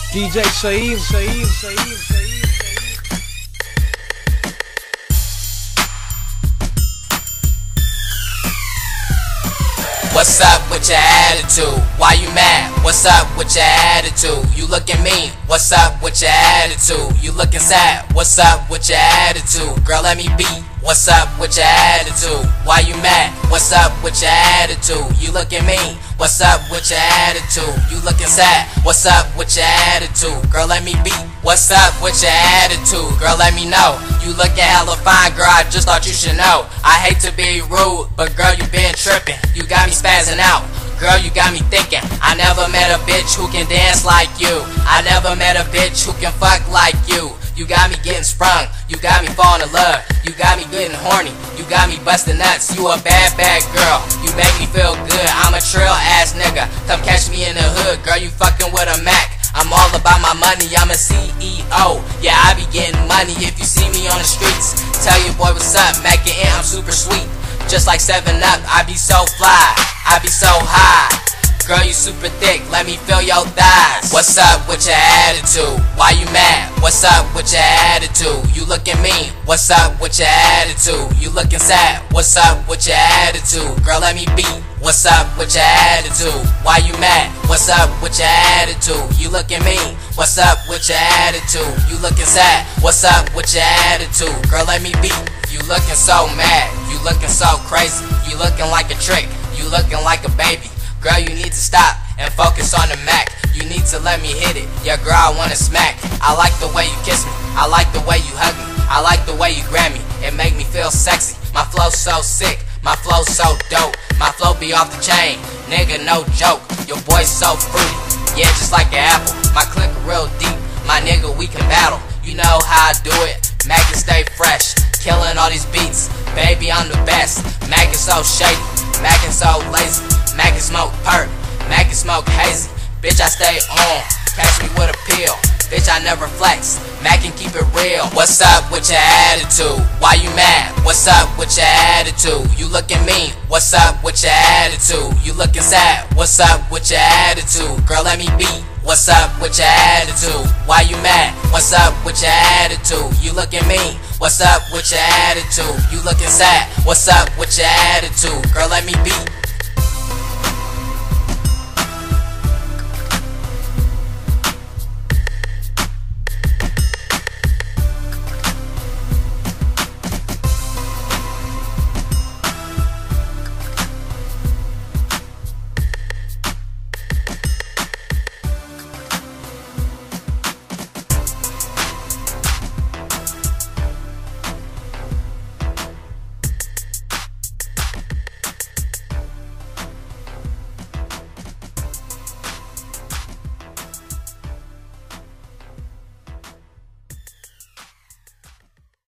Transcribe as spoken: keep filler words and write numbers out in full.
D J Shaim, Shaim, Shaim, Shaim. What's up with your attitude? Why you mad? What's up with your attitude? You looking mean? What's up with your attitude? You looking sad? What's up with your attitude? Girl, let me be. What's up with your attitude? Why you mad? What's up with your attitude? You looking mean? What's up with your attitude? You looking sad? What's up with your attitude? Girl, let me be. What's up with your attitude? Girl, let me know. You looking hella fine, girl, I just thought you should know. I hate to be rude, but girl, you been tripping. You got me spazzing out. Girl, you got me thinking. I never met a bitch who can dance like you. I never met a bitch who can fuck like you. You got me getting sprung. You got me falling in love. You got me getting horny. You got me busting nuts. You a bad, bad girl. You make me feel good. I'm a trail ass nigga. Come catch me in the hood. Girl, you fucking with a Mac. I'm all about my money. I'm a C E O. Yeah, I be getting money. If you see me on the streets, tell your boy what's up. Mac it in, I'm super sweet. Just like seven up, I be so fly. I be so high. Girl, you super thick, let me feel your thighs. What's up with your attitude? Why you mad? What's up with your attitude? You looking mean? What's up with your attitude? You looking sad? What's up with your attitude? Girl, let me be. What's up with your attitude? Why you mad? What's up with your attitude? You looking mean? What's up with your attitude? You looking sad? What's up with your attitude? Girl, let me be. You looking so mad, you looking so crazy. You looking like a trick, you looking like a baby. Girl, you need to stop and focus on the Mac. You need to let me hit it, yeah girl, I wanna smack. I like the way you kiss me, I like the way you hug me, I like the way you grab me, it make me feel sexy. My flow so sick, my flow so dope, my flow be off the chain, nigga no joke. Your boy so fruity, yeah just like an apple. My click real deep, my nigga we can battle. You know how I do it, Mac can stay fresh, killing all these beats, baby I'm the best. Mac is so shady, Mac is so lazy, Mac can smoke perk, Mac can smoke hazy. Bitch I stay on, catch me with a pill. Bitch I never flex, Mac can keep it real. What's up with your attitude? Why you mad? What's up with your attitude? You looking mean? What's up with your attitude? You looking sad? What's up with your attitude? Girl let me be. What's up with your attitude? Why you mad? What's up with your attitude? You looking mean? What's up with your attitude? You looking sad? What's up with your attitude? Girl let me be.